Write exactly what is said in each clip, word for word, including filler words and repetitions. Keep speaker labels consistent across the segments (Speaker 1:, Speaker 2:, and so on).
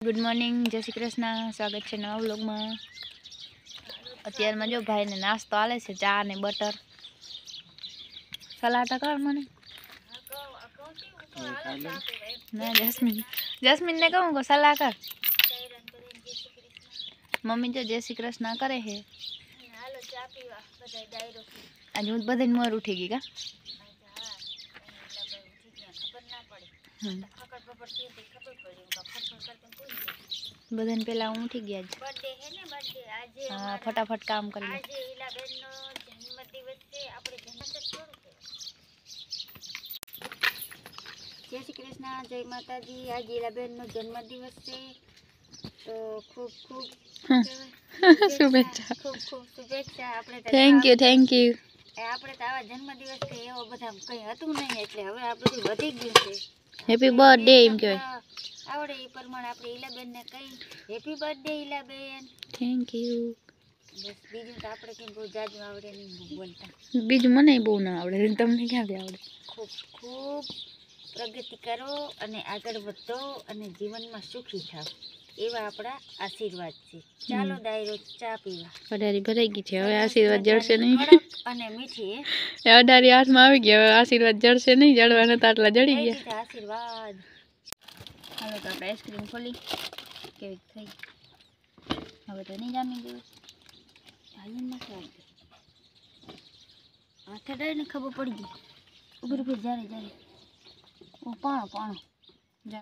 Speaker 1: Good morning, जय श्री कृष्ण। स्वागत है नवा व्लॉग में। अत्यार में जो भाई ने नास्तो आले से चा ने बटर सलाटा कर मने ना जस्मीन जस्मीन ने कहूँ को सलाह कर। मम्मी जो जय श्री कृष्ण करे है आज हूँ बधे मोर उठेगी का बधन पेला हूँ उठी गया बर्थडे है ने बर्थडे आज हां फटाफट काम कर ले आज ईलाबेन नो जन्मदिवस છે આપણે જન્મદિવસ થોડું જય શ્રી કૃષ્ણ જય માતાજી आज ईलाबेन નો જન્મદિવસ છે તો ખૂબ ખૂબ શુભેચ્છા ખૂબ ખૂબ શુભેચ્છા આપણે થેન્ક યુ થેન્ક યુ એ આપણે તો આવા જન્મદિવસ કે એવો બધા કંઈ હતું નહીં એટલે હવે આ બધું વધી ગયું છે હેપી બર્થડે એમ કહેવાય आवड़े ये प्रमाण आपणे ईलाबेन ने कही happy birthday Ilaben thank you बस बीजू तो आपणे के बहुत जाजू आवड़े नहीं बोलता बीजू मने बहुत ना आवड़े तमने क्या आवड़े खूब खूब प्रगति करो अने आगळ वधो अने जीवन में सुखी थाओ एवा आपड़ा आशीर्वाद छे। चालो दायरो चा पीवा अडारी भराई गई छे हवे आशीर्वाद जळशे नहीं अने मीठी ए अडारी हाथ में आवी गई हवे आशीर्वाद जळशे नहीं जळवाना तो आटला जळी गया आशीर्वाद। हालो तो आप आइसक्रीम खोली केवी थई हवे तो नहीं जामी गई हाली मत हाथे डाई ने खबर पड़ गई उभर उभर जारे जारे ओ पाणो पाणो जा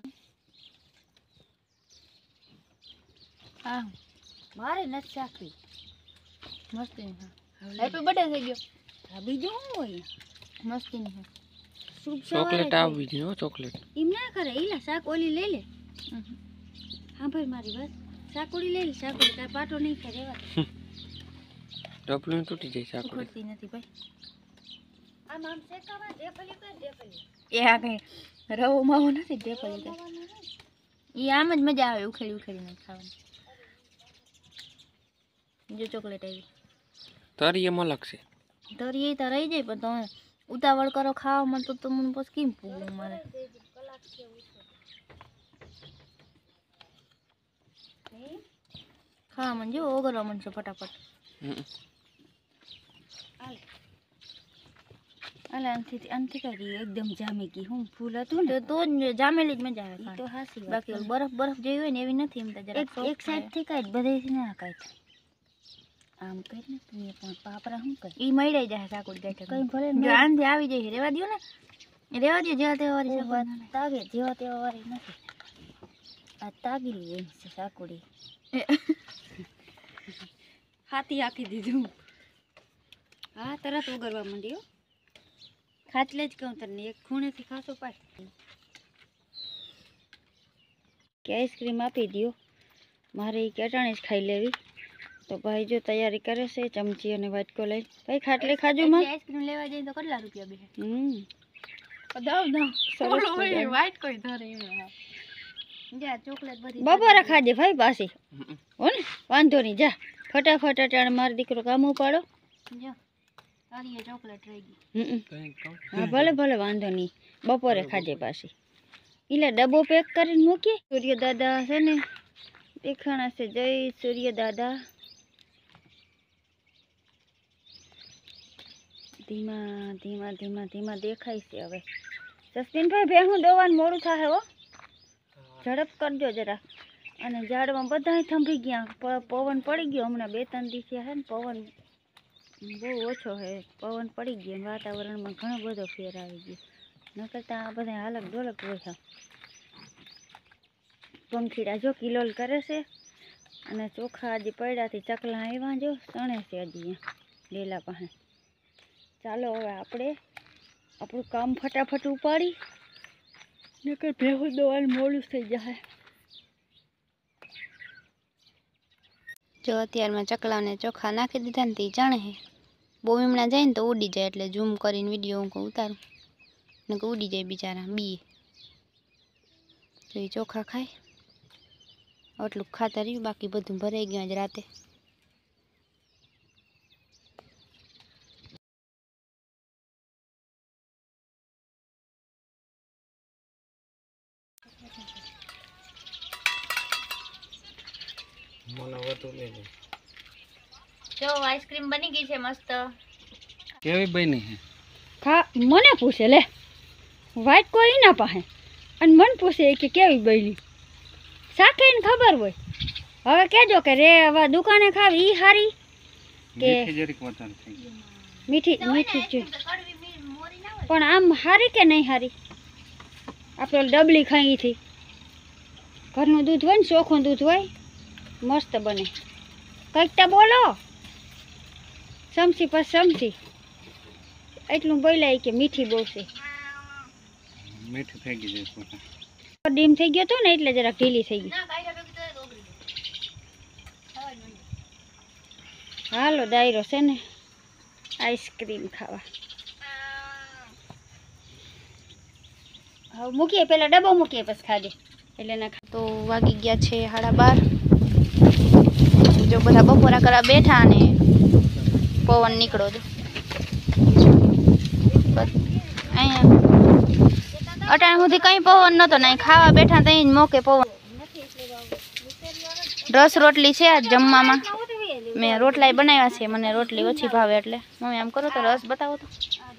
Speaker 1: हां मारे न चाकरी मस्ती नहीं हैप्पी बर्थडे થઈ ગયો આ બીજું શું હોય મસ્તી નહીં चॉकलेट आवी जो चॉकलेट इम ना करे इला साकोली ले ले हां भाई मारी बात साकोली ले ले साकोली का पाटो नहीं करे वा डबलू टूटी जाय साकोली टूटती नहीं भाई आ नाम से कावा देफली कर देफली ए आ कहीं रवो माવો નથી દેફલી કે ઈ આમ જ મજા આવે ઉખેડી ઉખેડીને ખાવાની जो चॉकलेट आई तरिये मलक से तरिये त रही जाय पण तो उतावल करो खाओ मन तो तुम बस केम पूगू मारे खा मन जो ओगरो मन से फटाफट आले आले अंती अंती करी एकदम जामे की हूं फूल હતું ને તો જામેલી જ મજા આવે તો હાસી બાકી બરફ બરફ જેવી હોય ને એવી નથી એમ તો જરા એક સાઈડ થી કાઈ બધેથી ના કાઈ आम कर ने तुम पण पापरा हम कर ई मईड़ाई जाय साकोड़ी गाठे कई भले जो आंधी आवी जाय रेवा दियो ने रेवा दियो जेवा तेवा वारी सब तागे जेवा तेवा वारी નથી आ तागी ली से साकोड़ी हाथी आखी दीधું हां तरत ओगरवा मंड्यो खाटले ज कहूं तने एक खूणे थी खासो पाय के आइसक्रीम आपी दियो मारे केटाणे ज खाई लेवी तो भाई जो तैयारी करे से चमची और वाटको लई भाई खाटले खाजू में आइसक्रीम लेवा जाई तो કેટલા રૂપિયા બે हम्म दाव दाव सरस भाई वाइट कोई धरे जा चॉकलेट बधी बपोरा खाजे भाई पासी हो ने वांधो नहीं जा फटाफट अटाण मार दीकरो काम उपाड़ो जा तारी ये चॉकलेट रही गई हां भले भले वांधो नहीं बपोरे खाजे पासी इला डब्बो पैक કરીને મૂકી सूर्य दादा છે ને દેખાણા છે जय सूर्य दादा धीमा धीमा धीमा धीमा देखाय छे हवे जस्मीन भाई बेहू दोवान मोडू थाहे हो झड़प करजो जरा अने झाड़वा बधाय थंभी गया पवन पड़ी गयो हमणा बे त्रण दी है ने पवन बहु ओछो है पवन पड़ी गयो वातावरण में घणो बधो फेर आवी गयो नकर ता आ बधाय हालक ढोलक होय पंखीड़ा जो किलोल करे छे अने चोखा आज पड्या थी चकला आव्या जो सणे छे हजी डेला पासे चालो हवे आपणे आपणुं काम फटाफट उपाड़ी नकर भेहू दवान मोडું થઈ जाए जो अत्यार में चकला ने चोखा नाखी दीधा ने ती जाणे है बो वीमणा जाए ने तो उड़ी जाए एटले झूम करीने विडियो को उतारूं नकर उड़ी जाए बिचारा बीए तो ये चोखा खाए आटलू खाता रह्યું बाकी बधुं भराई गयुं आज राते જો આઈસ્ક્રીમ બની ગઈ છે મસ્ત.
Speaker 2: કેવી બની છે?
Speaker 3: ખા મને પૂછે લે વાઈટ કોઈ ના પાસે અને મને પૂછે કે કેવી બની. સાખીને ખબર હોય. હવે કહેજો કે રે હવે દુકાને ખાવી ઈ હારી કે મીઠી મીઠી છે પણ આમ હારી કે નહીં હારી? આપણે ડબલી ખાઈ થી ઘરનું દૂધ હોય ને ચોખ્ખું દૂધ હોય મસ્ત બને. કંઈક તો બોલો સમસી પછી સમસી એટલું બોલાય કે મીઠી બહુ છે.
Speaker 2: મીઠી થઈ ગઈ છે
Speaker 3: ડીમ થઈ ગયો તો ને એટલે જરા ઢીલી થઈ ગઈ. હાલો ડાયરો છે ને આઈસ્ક્રીમ ખાવા. હવે મૂકીએ પેલા ડબ્બો મૂકીએ પછી ખાજે એટલે ના ખા.
Speaker 1: તો વાગી ગયા છે સાડા બાર. જો બધા બપોરા કરવા બેઠા ને પવન નીકળો તો અહીંયા અટાણ સુધી કઈ પવન નતો ને ખાવા બેઠા તઈ જ મોકે પવન. રસ રોટલી છે આજ જમવામાં. મેં રોટલા બનાવ્યા છે. મને રોટલી ઓછી ભાવે એટલે મમ્મી આમ કરો તો રસ બતાવો તો.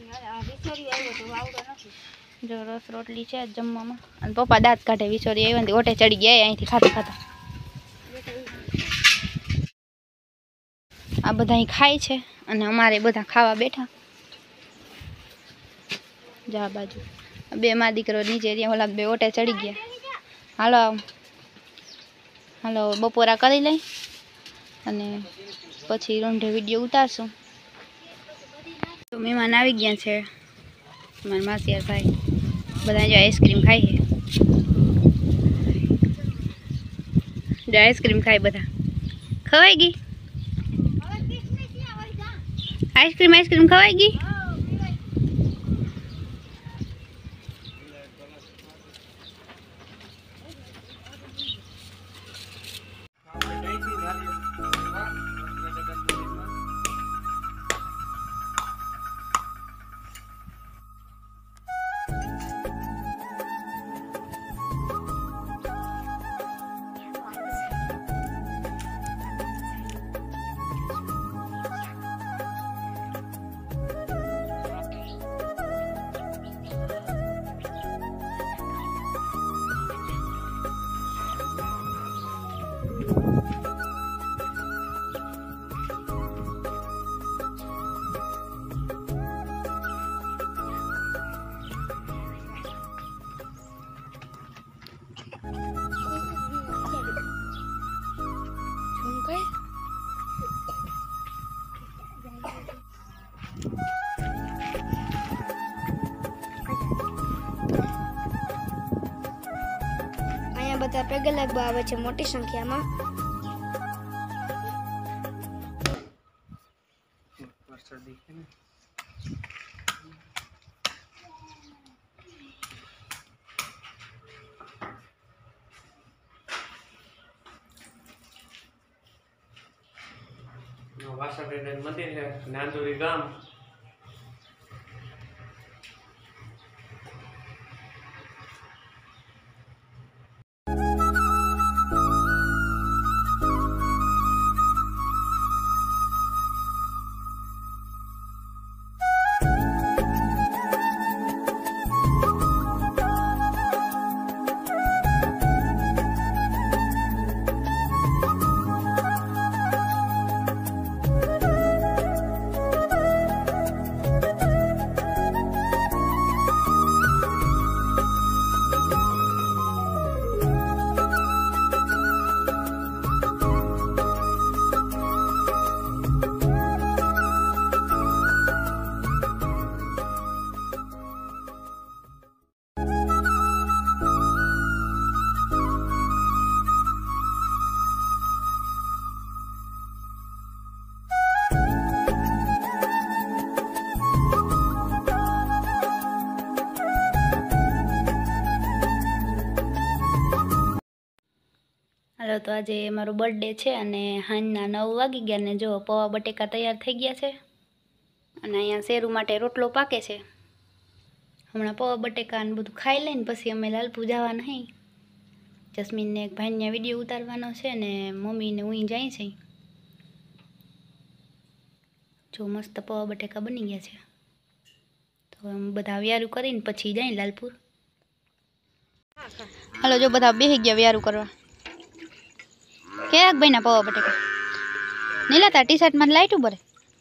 Speaker 1: જો રસ રોટલી છે આજ જમવામાં. અને પપ્પા દાંત કાઢે વિસોરી આવ્યા ને ઓટે ચડી ગયા અહીંથી ખાતા ખાતા. આ બધા ખાય છે અને અમારે બધા ખાવા બેઠા. જા બાજુ બે માં દીકરો નીચે રહ્યા ઓલા બે ઓટે ચડી ગયા. હાલો હાલો બપોરા કરી લઈ અને પછી રોંઢે વિડીયો ઉતારશું. તો મહેમાન આવી ગયા છે મારા માસિયાર ભાઈ. બધા જો આઈસ્ક્રીમ ખાય છે. જો આઈસ્ક્રીમ ખાય બધા. ખવાઈ ગઈ આઈસ્ક્રીમ? આઈસ્ક્રીમ ખવાઈ ગઈ?
Speaker 3: બધા પેગલ લાગવા આવે છે મોટી સંખ્યામાં.
Speaker 2: વાસાબેન મંદિર છે નાંદોરી ગામ.
Speaker 1: હાલો તો આજે મારો બર્થડે છે અને સાંજના નવ વાગી ગયા ને જો પૌવા બટેકા તૈયાર થઈ ગયા છે અને અહીંયા શેરુ માટે રોટલો પાકે છે. હમણાં પૌવા બટેકા ને બધું ખાઈ લઈને પછી અમે લાલપુર જવા નહીં
Speaker 3: જસ્મીનને એક ભાઈને વિડીયો ઉતારવાનો છે ને મમ્મીને હું જાય છે. જો મસ્ત પૌવા બટેકા બની ગયા છે. તો એમ બધા વ્યારું કરીને પછી જાય લાલપુર. હાલો જો બધા બેસી ગયા વ્યારું કરવા. કેક ભાઈના પૌવા બટેકા નીલાતા ટી શર્ટમાં લાઈટ ઉપર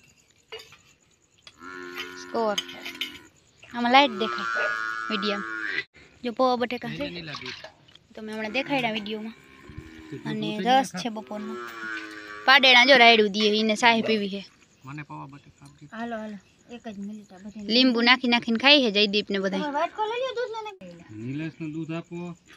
Speaker 3: સ્કોર આમાં લાઈટ દેખાય વિડીયોમાં. જો પૌવા બટેકા છે તો મેં હમણાં દેખાડ્યા વિડીયોમાં. અને રસ છે બપોરનો. પાડેણા જો રાયડું દીએ એને સાહે પીવી છે.
Speaker 2: મને પૌવા બટેકા આપજો.
Speaker 3: હાલો હાલો એક જ મિનિટ આ બધે
Speaker 1: લીંબુ નાખી નાખીને ખાઈ છે જયદીપ ને બધા.
Speaker 3: વાટ કો લઈ લ્યો દૂધ ને
Speaker 2: નીલેશનું દૂધ આપો.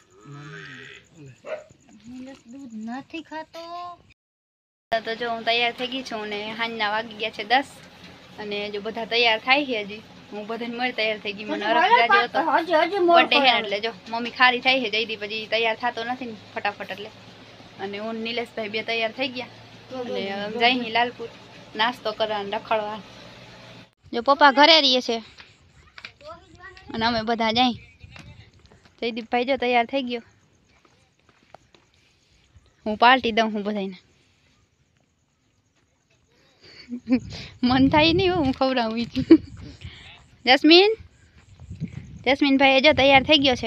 Speaker 3: નીલેશ દૂધ નથી ખાતો.
Speaker 1: તો જો હું તૈયાર થઈ ગઈ છું ને હાંજના વાગી ગયા છે દસ અને જો બધા તૈયાર થાય છે હજી. હું બધાને મળી તૈયાર થઈ ગઈ. મને અરખ જાજો હતો
Speaker 3: હજી હજી
Speaker 1: બર્થડે છે એટલે જો મમ્મી ખારી થાય છે જયદીપ હજી તૈયાર થતો નથી ને ફટાફટ એટલે. અને હું નિલેશભાઈ બે તૈયાર થઈ ગયા અને જઈ લાલપુર નાસ્તો કરવા ને રખડવા. જો પપ્પા ઘરે રહીએ છે અને અમે બધા જાય. જયદીપભાઈ જો તૈયાર થઈ ગયો. હું પાર્ટી દઉં હું બધાને. મન થાય નહીં હું ખવડાવું. જસ્મીન જસ્મીન ભાઈ જો તૈયાર થઈ ગયો છે.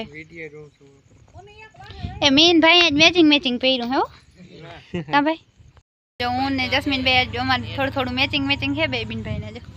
Speaker 1: એ મીન ભાઈ મેચિંગ મેચિંગ પહેર્યું હે હો. કા ભાઈ જો હું ને જસ્મીન ભાઈ જો અમારે થોડું થોડું મેચિંગ મેચિંગ છે બે બીન ભાઈ ને જો.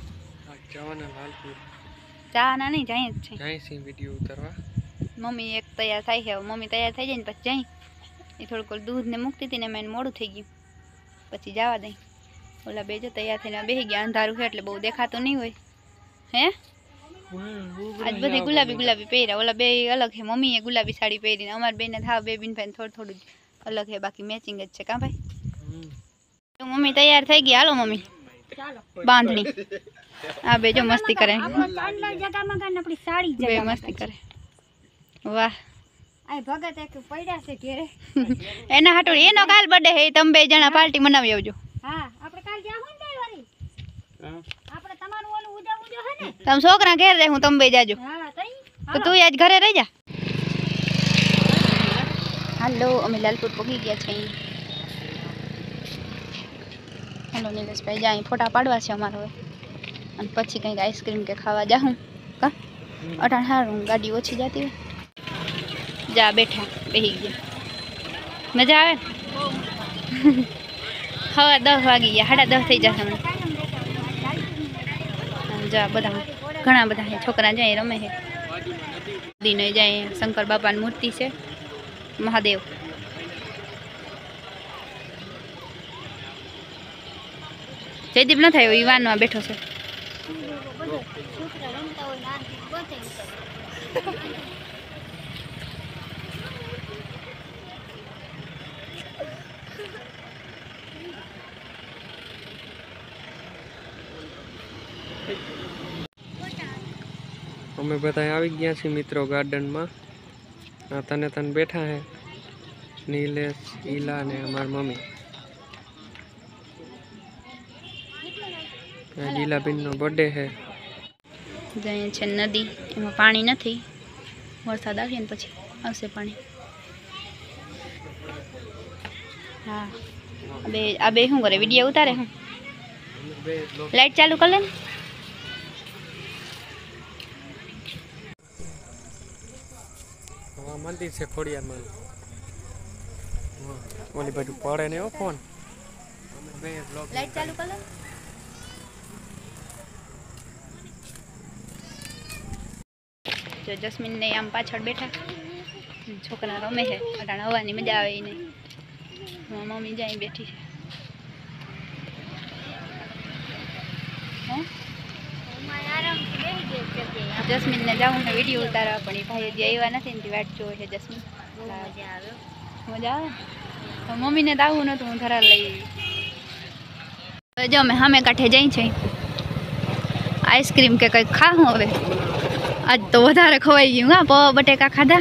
Speaker 1: ચા ના નહીં જાય જ છે.
Speaker 2: જાય છે વિડિયો ઉતારવા.
Speaker 1: મમ્મી એક તૈયાર થાય છે. મમ્મી તૈયાર થઈ જાય ને પછી જાય. એ થોડુંક દૂધ ને મૂકતી હતી ને મેં મોડું થઈ ગયું પછી જવા દઈ. ઓલા બે જો તૈયાર થઈને બેસી ગયા. અંધારું છે એટલે બહુ દેખાતું નહીં હોય. હે આજ બધી ગુલાબી ગુલાબી પહેર્યા. ઓલા બે અલગ છે. મમ્મીએ ગુલાબી સાડી પહેરીને અમારે બેને થાવ બે બીન ભાઈ થોડું થોડું અલગ છે બાકી મેચિંગ જ છે. કા ભાઈ તો મમ્મી તૈયાર થઈ ગયા. હાલો મમ્મી બાંધણી. આ બે જો મસ્તી કરે. બે મસ્તી કરે. વાહ
Speaker 3: ભગત એક પડ્યા છે ઘેરે.
Speaker 1: એના હાટું એનો કાલ બર્થડે હે. તમે બે જણા પાર્ટી મનાવી આવજો.
Speaker 3: હા આપણે કાલ જાવું ને વારી. આપણે તમારું ઓલું ઉજા ઉજો હે ને.
Speaker 1: તમે છોકરા ઘેર રહે હું તમે બે જાજો.
Speaker 3: હા તઈ
Speaker 1: તો તું આજ ઘરે રહી જા. હાલો અમે લાલપુર પહોંચી ગયા છે. હાલો નિલેશભાઈ જાય ફોટા પાડવા છે અમારે હવે અને પછી કંઈક આઈસ્ક્રીમ કે ખાવા જાઉં. કા અટાણ સારું ગાડી ઓછી જતી હોય. જા બેઠા બેસી ગયા. મજા આવે હવે દસ વાગી ગયા. સાડા દસ થઈ જશે હમણાં. જા બધા ઘણા બધા છે છોકરા જાય રમે છે. દીને જાય શંકર બાપાની મૂર્તિ છે. મહાદેવ જયદીપ ન થાય યુવાનમાં બેઠો છે.
Speaker 2: અમે બધા આવી ગયા છીએ મિત્રો ગાર્ડનમાં. આ તને તને બેઠા હે નીલેશ ઈલા ને અમારી મમ્મી. લીલાબેનનો બર્થડે છે.
Speaker 1: જાય છે નદી. એમાં પાણી નથી. વરસાદ આવે ને પછી આવશે પાણી. હા બે આ બે શું કરે વિડીયો ઉતારે. હું લાઈટ ચાલુ કરી લે ને.
Speaker 2: મંદિર છે ખોડિયારમાં. ઓલી બાજુ પડે ને એવો ફોન.
Speaker 1: લાઈટ ચાલુ કર લે. જો જસ્મીન ને આમ પાછળ બેઠા છોકરા રમે છે. અટાણ હવાની મજા આવે નહીં. મમ્મી જાય બેઠી છે. જસ્મીન ને જાઉં ને વિડીયો ઉતારવા પણ એ ભાઈ હજી આવ્યા નથી ને વાટ જોવે છે જસ્મીન. મજા આવે તો મમ્મીને તો આવું નતું. હું ધરા લઈ જો અમે સામે કાંઠે જઈ છે. આઈસ્ક્રીમ કે કંઈક ખાવું હવે. આજ તો વધારે ખવાઈ ગયું. હા પૌવા બટેકા ખાધા.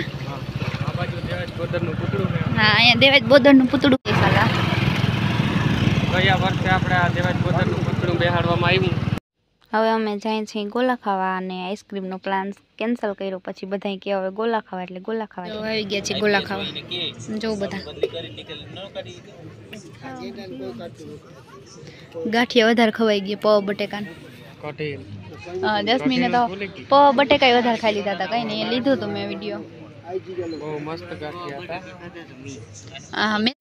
Speaker 1: હા અહીંયા દેવાજ બોદરનું પૂતળું.
Speaker 2: ગયા વર્ષે આપણે આ દેવાજ બોદરનું પૂતળું બેહાડવામાં આવ્યું.
Speaker 1: હવે અમે જાય છીએ ગોલા ખાવા અને આઈસ્ક્રીમનો પ્લાન કેન્સલ કર્યો પછી બધાય કે હવે ગોલા ખાવા એટલે ગોલા ખાવા એટલે આવી ગયા છે ગોલા ખાવા જો બધા ગાંઠિયા વધારે ખવાઈ ગયા પૌવા બટેકાને
Speaker 2: કઠિન
Speaker 1: હા જસ્મીને તો પૌવા બટેકા વધારે ખાઈ લીધા હતા કઈ નહીં એ લીધું હતું મેં વિડીયો
Speaker 2: બહુ મસ્ત ગાંઠિયા હતા
Speaker 1: હા મેં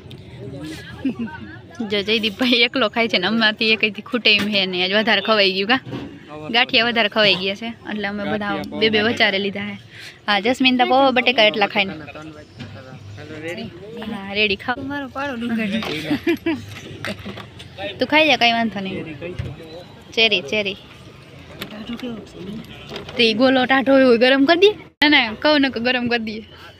Speaker 1: જો જયદીપભાઈ એકલો ખાય છે ને અમારથી એકથી ખૂટે એમ હે ને આજ વધારે ખવાઈ ગયું કા ગાંઠિયા વધારે ખવાઈ ગયા છે એટલે અમે બધા બે બે વચારે લીધા હે હા જસ્મીન તો પૌવા બટેકા એટલા ખાઈને હા રેડી ખાવ મારો પાડો ડુંગળી તું ખાઈ જા કઈ વાંધો નહીં ચેરી ચેરી તે ગોલો ટાઢો હોય ગરમ કરી દે ના ના કહું ને ગરમ કરી દઈએ